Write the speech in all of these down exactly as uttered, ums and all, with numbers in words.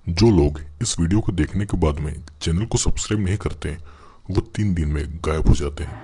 जो लोग इस वीडियो को देखने के बाद में चैनल को सब्सक्राइब नहीं करते वो तीन दिन में गायब हो जाते हैं।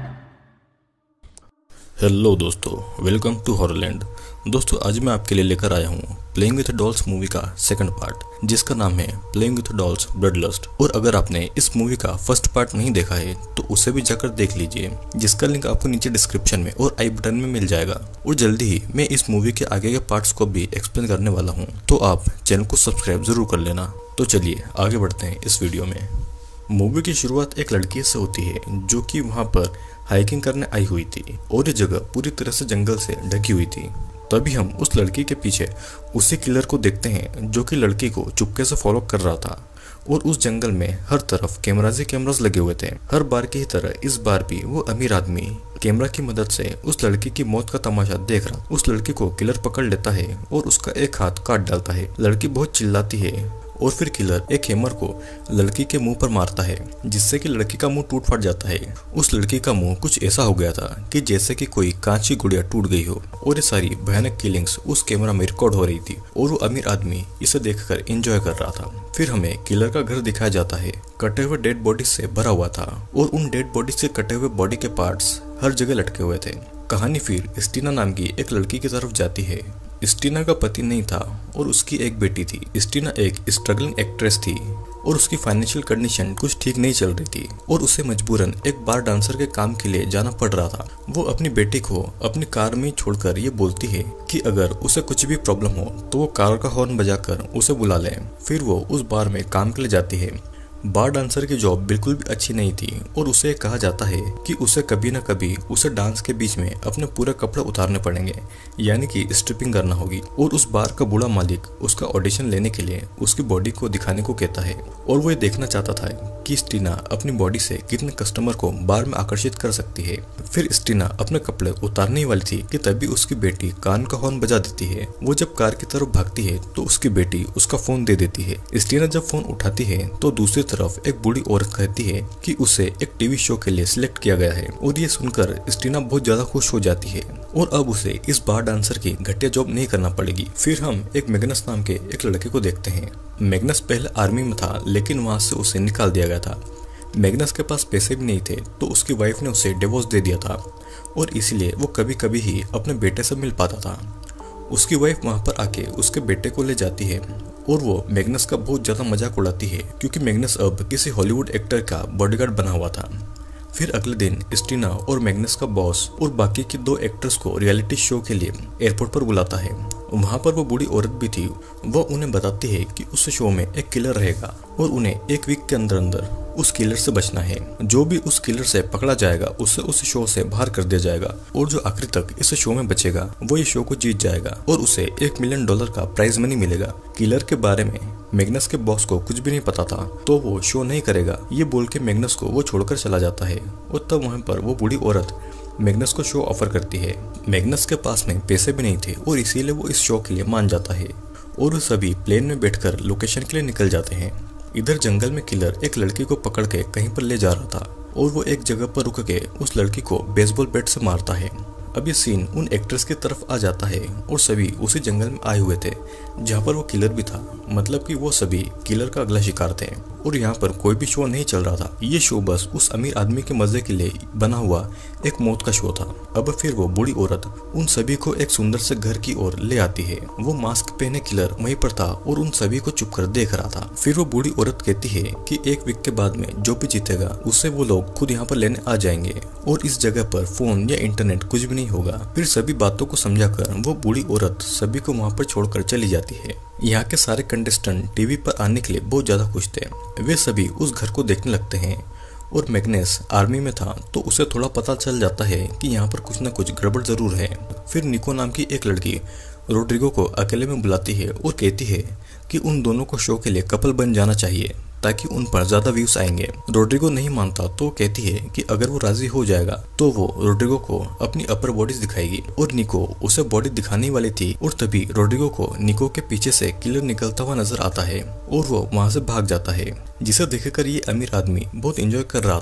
हेलो दोस्तों, वेलकम टू हॉररलैंड। दोस्तों, आज मैं आपके लिए लेकर आया हूँ प्लेइंग विथ डॉल्स मूवी का सेकंड पार्ट, जिसका नाम है playing with dolls blood lust. और अगर आपने इस मूवी का फर्स्ट पार्ट नहीं देखा है तो उसे भी जाकर देख लीजिए, जिसका लिंक आपको नीचे डिस्क्रिप्शन में और आई बटन में मिल जाएगा। और जल्दी ही मैं इस मूवी के आगे के पार्ट्स को भी एक्सप्लेन करने वाला हूँ, तो आप चैनल को सब्सक्राइब जरूर कर लेना। तो चलिए आगे बढ़ते हैं इस वीडियो में। मूवी की शुरुआत एक लड़की से होती है जो कि वहाँ पर हाइकिंग करने आई हुई थी और ये जगह पूरी तरह से जंगल से ढकी हुई थी। तभी हम उस लड़की के पीछे उसी किलर को देखते हैं जो कि लड़की को चुपके से फॉलो कर रहा था। और उस जंगल में हर तरफ कैमराज ही कैमराज लगे हुए थे। हर बार की तरह इस बार भी वो अमीर आदमी कैमरा की मदद से उस लड़की की मौत का तमाशा देख रहा। उस लड़की को किलर पकड़ लेता है और उसका एक हाथ काट डालता है। लड़की बहुत चिल्लाती है और फिर किलर एक हैमर को लड़की के मुंह पर मारता है, जिससे कि लड़की का मुंह टूट फट जाता है। उस लड़की का मुंह कुछ ऐसा हो गया था कि जैसे कि कोई कांच की गुड़िया टूट गई हो। और ये सारी भयानक किलिंग्स उस कैमरा में रिकॉर्ड हो रही थी और वो अमीर आदमी इसे देखकर एंजॉय कर रहा था। फिर हमें किलर का घर दिखाया जाता है, कटे हुए डेड बॉडी से भरा हुआ था और उन डेड बॉडी से कटे हुए बॉडी के पार्ट्स हर जगह लटके हुए थे। कहानी फिर स्टीना नाम की एक लड़की की तरफ जाती है। स्टीना का पति नहीं था और उसकी एक बेटी थी। स्टीना एक स्ट्रगलिंग एक्ट्रेस थी और उसकी फाइनेंशियल कंडीशन कुछ ठीक नहीं चल रही थी और उसे मजबूरन एक बार डांसर के काम के लिए जाना पड़ रहा था। वो अपनी बेटी को अपनी कार में छोड़कर ये बोलती है कि अगर उसे कुछ भी प्रॉब्लम हो तो वो कार का हॉर्न बजाकर उसे बुला ले। फिर वो उस बार में काम के लिए जाती है। बार डांसर की जॉब बिल्कुल भी अच्छी नहीं थी और उसे कहा जाता है कि उसे कभी न कभी उसे डांस के बीच में अपने पूरे कपड़े उतारने पड़ेंगे, यानी कि स्ट्रिपिंग करना होगी। और उस बार का बूढ़ा मालिक उसका ऑडिशन लेने के लिए उसकी बॉडी को दिखाने को कहता है और वो ये देखना चाहता था कि स्टीना अपनी बॉडी से कितने कस्टमर को बार में आकर्षित कर सकती है। फिर स्टीना अपने कपड़े उतारने वाली थी कि तभी उसकी बेटी कान का हॉर्न बजा देती है। वो जब कार की तरफ भागती है तो उसकी बेटी उसका फोन दे देती है। स्टीना जब फोन उठाती है तो दूसरी तरफ एक बूढ़ी औरत कहती है कि उसे एक टीवी शो के लिए सिलेक्ट किया गया है। और ये सुनकर स्टीना बहुत ज्यादा खुश हो जाती है और अब उसे इस बार डांसर की घटिया जॉब नहीं करना पड़ेगी। फिर हम एक मैग्नस नाम के एक लड़के को देखते हैं। मैग्नस पहले आर्मी में था, लेकिन वहां से उसे निकाल दिया गया था। मैग्नस के पास पैसे भी नहीं थे तो उसकी वाइफ ने उसे डिवोर्स दे दिया था और इसीलिए वो कभी कभी ही अपने बेटे से मिल पाता था। उसकी वाइफ वहां पर आके उसके बेटे को ले जाती है और वो मैग्नस का बहुत ज्यादा मजाक उड़ाती है, क्योंकि मैग्नस अब किसी हॉलीवुड एक्टर का बॉडीगार्ड बना हुआ था। फिर अगले दिन स्टीना और मैग्नस का बॉस और बाकी के दो एक्टर्स को रियलिटी शो के लिए एयरपोर्ट पर बुलाता है। वहां पर वो बूढ़ी औरत भी थी। वो उन्हें बताती है कि उस शो में एक किलर रहेगा और उन्हें एक वीक के अंदर अंदर उस किलर से बचना है। जो भी उस किलर से पकड़ा जाएगा उसे उस शो से बाहर कर दिया जाएगा और जो आखिरी तक इस शो में बचेगा वो ये शो को जीत जाएगा और उसे एक मिलियन डॉलर का प्राइज मनी मिलेगा। किलर के बारे में मैग्नस के बॉस को कुछ भी नहीं पता था तो वो शो नहीं करेगा, ये बोल के मैग्नस को वो छोड़कर चला जाता है। और तब वहाँ पर वो बूढ़ी औरत मैग्नस को शो ऑफर करती है। मैग्नस के पास में पैसे भी नहीं थे और इसीलिए वो इस शो के लिए मान जाता है और वो सभी प्लेन में बैठकर लोकेशन के लिए निकल जाते हैं। इधर जंगल में किलर एक लड़की को पकड़ के कहीं पर ले जा रहा था और वो एक जगह पर रुक के उस लड़की को बेसबॉल बैट से मारता है। अब ये सीन उन एक्ट्रेस की तरफ आ जाता है और सभी उसी जंगल में आए हुए थे जहाँ पर वो किलर भी था, मतलब कि वो सभी किलर का अगला शिकार थे। और यहाँ पर कोई भी शो नहीं चल रहा था, ये शो बस उस अमीर आदमी के मजे के लिए बना हुआ एक मौत का शो था। अब फिर वो बूढ़ी औरत उन सभी को एक सुंदर से घर की ओर ले आती है। वो मास्क पहने किलर वहीं पर था और उन सभी को चुप कर देख रहा था। फिर वो बूढ़ी औरत कहती है कि एक वीक के बाद में जो भी जीतेगा उसे वो लोग खुद यहाँ पर लेने आ जाएंगे और इस जगह पर फोन या इंटरनेट कुछ भी नहीं होगा। फिर सभी बातों को समझाकर वो बूढ़ी औरत सभी को वहाँ पर छोड़कर चली जाती है। यहाँ के सारे कंटेस्टेंट टीवी पर आने के लिए बहुत ज्यादा खुश थे। वे सभी उस घर को देखने लगते हैं और मैग्नस आर्मी में था तो उसे थोड़ा पता चल जाता है कि यहाँ पर कुछ न कुछ गड़बड़ जरूर है। फिर निको नाम की एक लड़की रोड्रिगो को अकेले में बुलाती है और कहती है कि उन दोनों को शो के लिए कपल बन जाना चाहिए ताकि उन पर ज्यादा व्यूज आएंगे। रोड्रिगो नहीं मानता तो कहती है कि अगर वो राजी हो जाएगा तो वो रोड्रिगो को अपनी अपर बॉडीज दिखाएगी और निको उसे बॉडी दिखाने वाली थी और तभी रोड्रिगो को निको के पीछे से किलर निकलता हुआ नजर आता है और वो वहां से भाग जाता है, जिसे देखकर ये अमीर आदमी बहुत एंजॉय कर रहा था।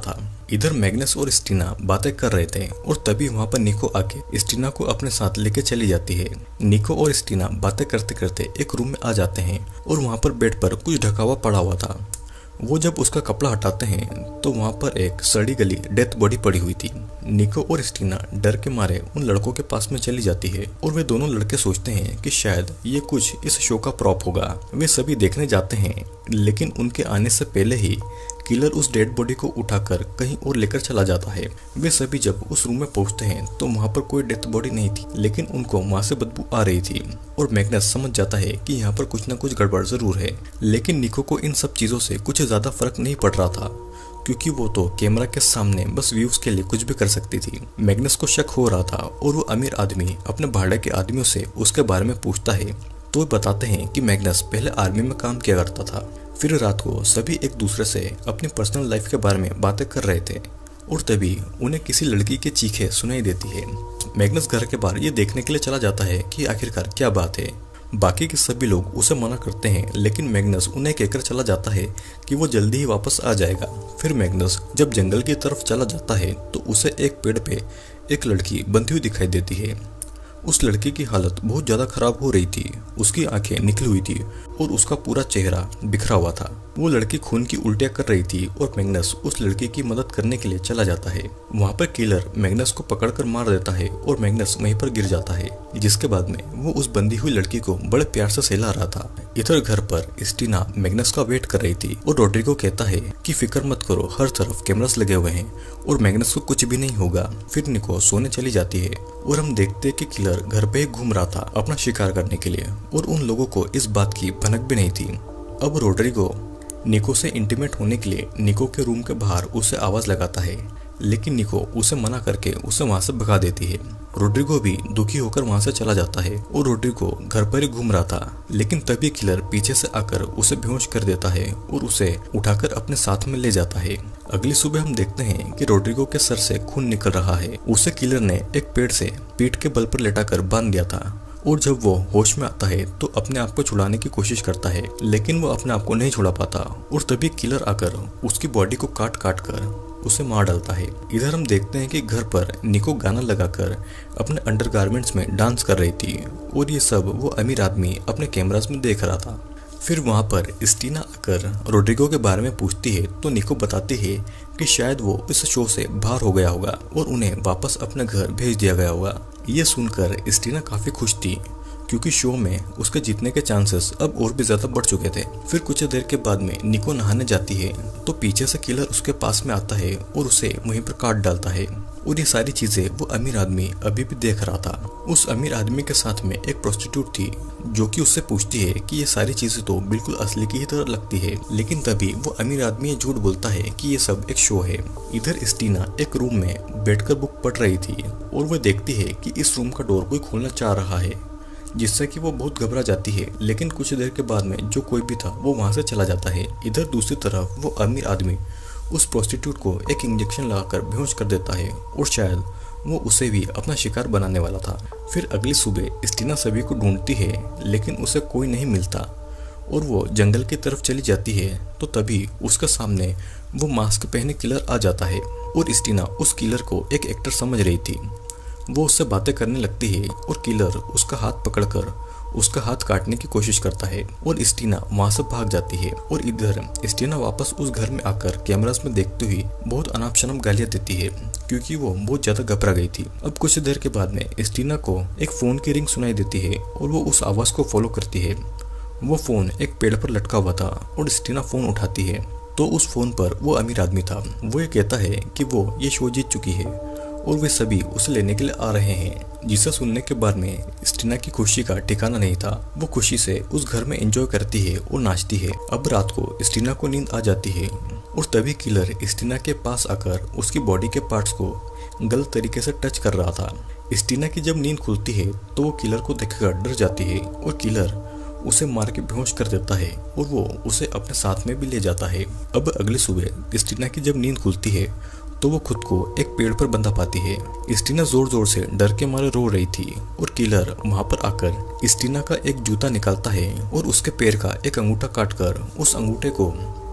इधर मैग्नस और स्टीना बातें कर रहे थे और तभी वहाँ पर निको आके स्टीना को अपने साथ लेके चली जाती है। निको और स्टीना बातें करते करते एक रूम में आ जाते हैं और वहाँ पर बेड पर कुछ ढका हुआ पड़ा हुआ था। वो जब उसका कपड़ा हटाते हैं तो वहाँ पर एक सड़ी गली डेथ बॉडी पड़ी हुई थी। निको और स्टीना डर के मारे उन लड़कों के पास में चली जाती है और वे दोनों लड़के सोचते हैं कि शायद ये कुछ इस शो का प्रॉप होगा। वे सभी देखने जाते हैं, लेकिन उनके आने से पहले ही किलर उस डेड बॉडी को उठाकर कहीं और लेकर चला जाता है। वे सभी जब उस रूम में पहुंचते हैं तो वहाँ पर कोई डेथ बॉडी नहीं थी, लेकिन उनको वहाँ से बदबू आ रही थी और मैग्नस समझ जाता है कि यहाँ पर कुछ न कुछ गड़बड़ जरूर है। लेकिन निको को इन सब चीजों से कुछ ज्यादा फर्क नहीं पड़ रहा था, क्योंकि वो तो कैमरा के सामने बस व्यूज के लिए कुछ भी कर सकती थी। मैग्नस को शक हो रहा था और वो अमीर आदमी अपने भाड़े के आदमियों से उसके बारे में पूछता है तो बताते हैं कि मैग्नस पहले आर्मी में काम किया करता था। फिर रात को सभी एक दूसरे से अपनी पर्सनल लाइफ के बारे में बातें कर रहे थे और तभी उन्हें किसी लड़की की चीखें सुनाई देती है। मैग्नस घर के बाहर ये देखने के लिए चला जाता है कि आखिरकार क्या बात है। बाकी के सभी लोग उसे मना करते हैं, लेकिन मैग्नस उन्हें कहकर चला जाता है कि वो जल्दी ही वापस आ जाएगा। फिर मैग्नस जब जंगल की तरफ चला जाता है तो उसे एक पेड़ पे एक लड़की बंधी हुई दिखाई देती है। उस लड़की की हालत बहुत ज़्यादा खराब हो रही थी। उसकी आंखें निकली हुई थी और उसका पूरा चेहरा बिखरा हुआ था। वो लड़की खून की उल्टियाँ कर रही थी और मैग्नस उस लड़की की मदद करने के लिए चला जाता है। वहाँ पर किलर मैग्नस को पकड़कर मार देता है और मैग्नस वहीं पर गिर जाता है, जिसके बाद में वो उस बंधी हुई लड़की को बड़े प्यार से सहला रहा था। इधर घर पर स्टीना मैग्नस का वेट कर रही थी और रोड्रिगो कहता है कि फिक्र मत करो, हर तरफ कैमरास लगे हुए हैं और मैग्नस को कुछ भी नहीं होगा। फिर निको सोने चली जाती है और हम देखते हैं कि किलर घर पे घूम रहा था अपना शिकार करने के लिए और उन लोगों को इस बात की भनक भी नहीं थी। अब रोड्रिगो निको से इंटीमेट होने के लिए निको के रूम के बाहर उसे आवाज लगाता है, लेकिन निको उसे मना करके उसे वहां से भगा देती है। रोड्रिगो भी दुखी होकर वहां से चला जाता है और रोड्रिगो घर पर ही घूम रहा था, लेकिन तभी किलर पीछे से आकर उसे बेहोश कर देता है और उसे उठाकर अपने साथ में ले जाता है। अगली सुबह हम देखते हैं कि रोड्रिगो के सर से खून निकल रहा है। उसे किलर ने एक पेड़ से पीठ के बल पर लेटाकर बांध दिया था और जब वो होश में आता है तो अपने आप को छुड़ाने की कोशिश करता है, लेकिन वो अपने आप को नहीं छुड़ा पाता और तभी किलर आकर उसकी बॉडी को काट काट कर उसे मार डालता है। इधर हम देखते हैं कि घर पर निको गाना लगाकर अपने अंडरगारमेंट्स में डांस कर रही थी और ये सब वो अमीर आदमी अपने कैमरास में देख रहा था। फिर वहाँ पर स्टीना आकर रोड्रिगो के बारे में पूछती है तो निको बताती है कि शायद वो इस शो से बाहर हो गया होगा और उन्हें वापस अपने घर भेज दिया गया होगा। ये सुनकर स्टीना काफी खुश थी, क्योंकि शो में उसके जीतने के चांसेस अब और भी ज्यादा बढ़ चुके थे। फिर कुछ देर के बाद में निको नहाने जाती है तो पीछे से किलर उसके पास में आता है और उसे वहीं पर काट डालता है और ये सारी चीजें वो अमीर आदमी अभी भी देख रहा था। उस अमीर आदमी के साथ में एक प्रोस्टिट्यूट थी जो कि उससे पूछती है कि ये सारी चीजें तो बिल्कुल असली की ही तरह लगती है, लेकिन तभी वो अमीर आदमी झूठ बोलता है कि ये सब एक शो है। इधर स्टीना एक रूम में बैठकर बुक पढ़ रही थी और वो देखती है कि इस रूम का डोर कोई खोलना चाह रहा है, जिससे कि वो बहुत घबरा जाती है। लेकिन कुछ देर के बाद में जो कोई भी था वो वहां से चला जाता है। इधर दूसरी तरफ वो अमीर आदमी उस प्रोस्टिट्यूट को एक इंजेक्शन लगाकर बेहोश कर देता है और शायद वो उसे भी अपना शिकार बनाने वाला था। फिर अगली सुबह स्टीना सभी को ढूंढती है, लेकिन उसे कोई नहीं मिलता और वो जंगल की तरफ चली जाती है तो तभी उसके सामने वो मास्क पहने किलर आ जाता है और स्टीना उस किलर को एक एक्टर समझ रही थी। वो उससे बातें करने लगती है और किलर उसका हाथ पकड़कर उसका हाथ काटने की कोशिश करता है और स्टीना वहां से भाग जाती है। और इधर स्टीना वापस उस घर में आकर कैमरास में देखते हुए बहुत अनाप शनाप गालियां देती है, क्योंकि वो बहुत ज्यादा घबरा गई थी। अब कुछ देर के बाद में स्टीना को एक फोन की रिंग सुनाई देती है और वो उस आवाज को फॉलो करती है। वो फोन एक पेड़ पर लटका हुआ था और स्टीना फोन उठाती है तो उस फोन पर वो अमीर आदमी था। वो ये कहता है कि वो ये शो जीत चुकी है और वे सभी उसे लेने के लिए आ रहे हैं, जिसे सुनने के बाद में स्टीना की खुशी का ठिकाना नहीं था। वो खुशी से उस घर में एंजॉय करती है और नाचती है। अब रात को स्टीना को नींद आ जाती है और तभी किलर स्टीना के पास आकर उसकी बॉडी के पार्ट्स को गलत तरीके से टच कर रहा था। स्टीना की जब नींद खुलती है तो वो किलर को देखकर डर जाती है और किलर उसे मार के बेहोश कर देता है और वो उसे अपने साथ में भी ले जाता है। अब अगली सुबह स्टीना की जब नींद खुलती है तो वो खुद को एक पेड़ पर बंधा पाती है। स्टीना जोर जोर से डर के मारे रो रही थी और किलर वहां पर आकर स्टीना का एक जूता निकालता है और उसके पैर का एक अंगूठा काटकर उस अंगूठे को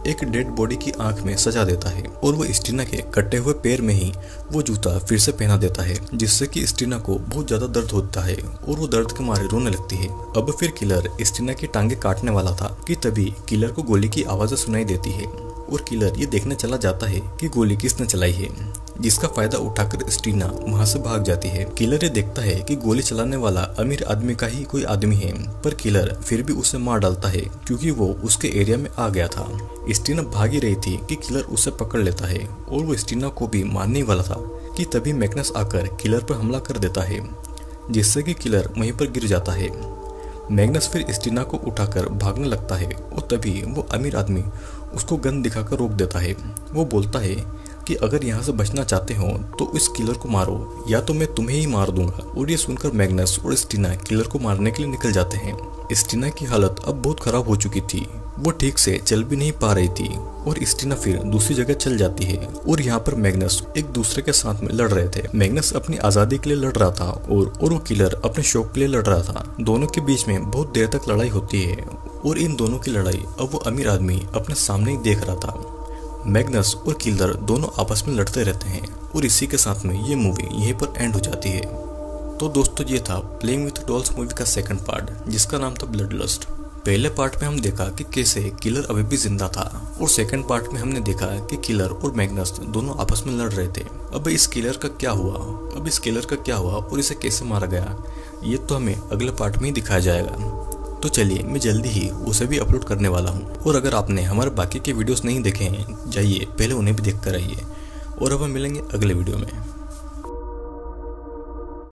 एक डेड बॉडी की आंख में सजा देता है और वो स्टीना के कटे हुए पैर में ही वो जूता फिर से पहना देता है, जिससे कि स्टीना को बहुत ज्यादा दर्द होता है और वो दर्द के मारे रोने लगती है। अब फिर किलर स्टीना की टांगे काटने वाला था कि तभी किलर को गोली की आवाजें सुनाई देती है और किलर ये देखने चला जाता है कि गोली किसने चलाई है, जिसका फायदा उठाकर स्टीना वहां से भाग जाती है। किलर ये देखता है कि गोली चलाने वाला अमीर आदमी का ही कोई आदमी है, पर किलर फिर भी उसे मार डालता है क्योंकि वो उसके एरिया में आ गया था। स्टीना भाग ही रही थी कि किलर उसे पकड़ लेता है और वो स्टीना को भी मारने वाला था कि तभी मैग्नस आकर किलर पर हमला कर देता है, जिससे कि किलर वहीं पर गिर जाता है। मैग्नस फिर स्टीना को उठाकर भागने लगता है और तभी वो अमीर आदमी उसको गन दिखाकर रोक देता है। वो बोलता है कि अगर यहाँ से बचना चाहते हो तो इस किलर को मारो या तो मैं तुम्हें ही मार दूंगा। और ये सुनकर मैग्नस और स्टीना किलर को मारने के लिए निकल जाते हैं। स्टीना की हालत अब बहुत खराब हो चुकी थी, वो ठीक से चल भी नहीं पा रही थी और स्टीना फिर दूसरी जगह चल जाती है। और यहाँ पर मैग्नस एक दूसरे के साथ में लड़ रहे थे। मैग्नस अपनी आजादी के लिए लड़ रहा था और और वो किलर अपने शौक के लिए लड़ रहा था। दोनों के बीच में बहुत देर तक लड़ाई होती है और इन दोनों की लड़ाई अब वो अमीर आदमी अपने सामने ही देख रहा था। मैग्नस और किलर दोनों आपस में लड़ते रहते हैं और इसी के साथ में ये मूवी यहीं पर एंड हो जाती है। तो दोस्तों ये था प्लेइंग विथ डॉल्स मूवी का सेकंड पार्ट, जिसका नाम था ब्लड लस्ट। पहले पार्ट में हम देखा कि कैसे किलर अभी भी जिंदा था और सेकंड पार्ट में हमने देखा कि किलर और मैग्नस दोनों आपस में लड़ रहे थे। अब इस किलर का क्या हुआ अब इस किलर का क्या हुआ और इसे कैसे मारा गया, ये तो हमें अगले पार्ट में ही दिखाया जाएगा। तो चलिए मैं जल्दी ही उसे भी अपलोड करने वाला हूँ। और अगर आपने हमारे बाकी के वीडियोस नहीं देखे हैं, जाइए पहले उन्हें भी देख कर आइए। और अब हम मिलेंगे अगले वीडियो में।